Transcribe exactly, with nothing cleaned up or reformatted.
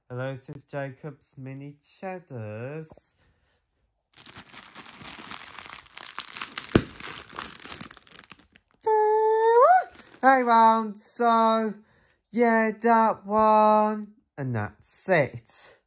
Hello, this is Jacob's Mini Cheddars. Hey round, so yeah, that one, and that's it.